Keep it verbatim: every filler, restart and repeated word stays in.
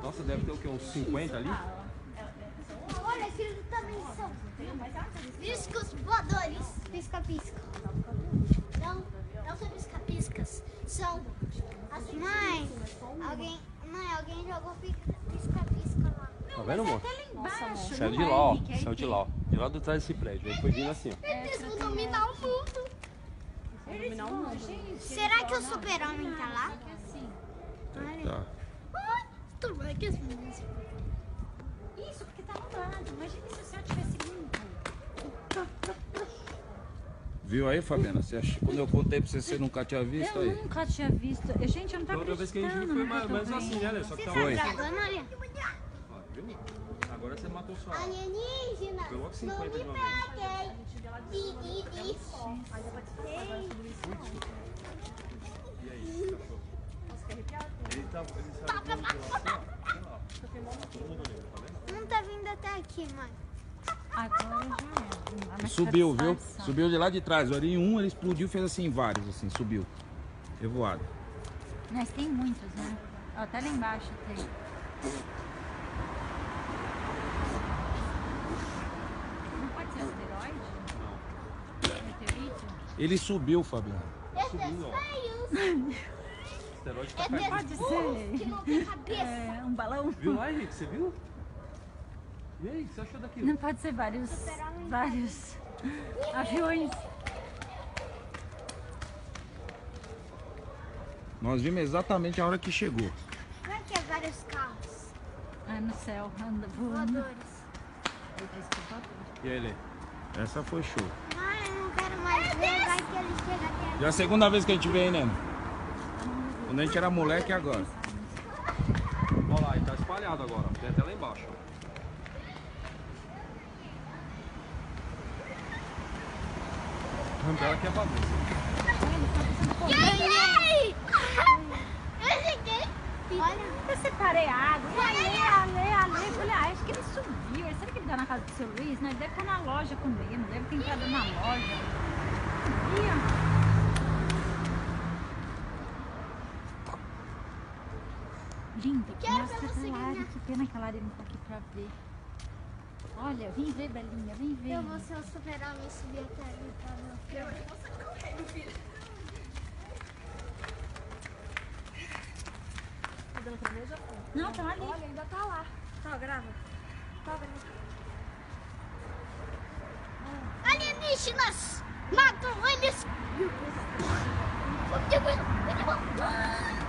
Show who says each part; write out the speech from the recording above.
Speaker 1: Nossa, deve ter o quê? Uns cinquenta ali?
Speaker 2: Olha, aqueles também são discos voadores. Pisca-pisca. Não, não são pisca-piscas. São assim. Mãe, alguém, mãe, alguém jogou pisca-pisca lá.
Speaker 1: Tá vendo, amor?
Speaker 3: Até lá embaixo.
Speaker 1: Saiu de lá, ó. Saiu de lá, ó. De lá do trás desse prédio. Aí foi vindo assim, ó.
Speaker 2: Eles vão dominar o mundo.
Speaker 3: Eles vão, gente.
Speaker 2: Será que o super-homem tá lá?
Speaker 3: Só que assim.
Speaker 1: Tá.
Speaker 2: Ai, tu vai que as meninas.
Speaker 3: Isso, porque tá nublado. Imagina se o céu tivesse limpo.
Speaker 1: Viu aí, Fabiana? Você ach... Quando eu contei pra você, você nunca tinha visto
Speaker 3: Eu
Speaker 1: aí?
Speaker 3: nunca tinha visto. Gente, eu não tô
Speaker 1: Toda vez que a gente viu
Speaker 3: acreditando
Speaker 1: foi
Speaker 3: no que
Speaker 1: mais,
Speaker 3: eu tô
Speaker 1: mais assim,
Speaker 3: vendo.
Speaker 1: né? Só que
Speaker 2: Você
Speaker 1: tá
Speaker 2: tá
Speaker 1: um...
Speaker 2: gravando, olha?
Speaker 1: Ó, viu? Agora você matou sua aula.
Speaker 2: Alienígena,
Speaker 1: Foi logo
Speaker 2: não
Speaker 1: cinquenta
Speaker 2: me
Speaker 1: de uma vez.
Speaker 2: peguei. E, e, e.
Speaker 1: E aí, cachorro? Ele tá... Ele sabe de onde lá, assim, ó. Olha lá. Todo mundo olhando, tá vendo?
Speaker 2: Não tá vindo até aqui, mãe.
Speaker 3: Agora já é. Mas
Speaker 1: Subiu,
Speaker 3: tá
Speaker 1: viu?
Speaker 3: disfarçado.
Speaker 1: Subiu de lá de trás. Olha, em um ele explodiu, fez assim vários, assim, subiu. Revoado.
Speaker 3: Mas tem muitos, né? Ó, até lá embaixo tem. Não pode ser asteroide?
Speaker 1: Não.
Speaker 3: Meteorito?
Speaker 1: Ele subiu, Fabiana.
Speaker 2: Esses
Speaker 1: Subindo, ó.
Speaker 2: feios.
Speaker 1: Asteroide tá
Speaker 2: É
Speaker 1: caindo.
Speaker 3: Pode
Speaker 2: desses
Speaker 3: ser.
Speaker 2: que não tem cabeça.
Speaker 3: É, um balão?
Speaker 1: Viu lá, Henrique? Você viu? E aí, o que você achou daquilo?
Speaker 3: Não pode ser vários, vários aviões.
Speaker 1: Nós vimos exatamente a hora que chegou.
Speaker 2: Como é que é vários carros
Speaker 3: Ah, no céu, anda voando.
Speaker 2: voadores?
Speaker 1: E aí, Lê? Essa foi show.
Speaker 2: Mãe, eu não quero mais ver. Vai que ele chega até aqui.
Speaker 1: Já é a segunda vez que a gente vem, né? Quando a gente era moleque, agora. Olha lá, ele tá espalhado agora. Tem até lá embaixo. Ela que é bagunça.
Speaker 2: Ganhei! Eu cheguei. Olha.
Speaker 3: Eu separei água. Ale, ale, ale. Falei, ah, acho que ele subiu. Será que ele tá na casa do seu Luiz? Não, ele deve estar na loja comendo. Deve ter entrado na loja. Ih, ó. Linda, que
Speaker 2: Quero
Speaker 3: mostra
Speaker 2: ver
Speaker 3: a
Speaker 2: você
Speaker 3: Lari.
Speaker 2: ganhar.
Speaker 3: Que pena que a Lari não tá aqui pra ver. Olha, vem ver, Belinha, vem ver.
Speaker 2: Eu vou ser o super-homem e subir até ali pra ver o filme.
Speaker 4: Tá dando pra ver? Já foi.
Speaker 3: Não, tá ali.
Speaker 4: Olha, ainda tá lá. Tá, grava. Tá, grava.
Speaker 2: Alienígenas! Matam eles! Meu Deus!